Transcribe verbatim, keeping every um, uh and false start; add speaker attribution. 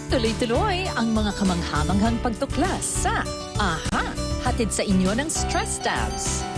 Speaker 1: Tuloy-tuloy ang mga kamanghamanghang pagtuklas sa Aha! Hatid sa inyo ng Stress Tabs.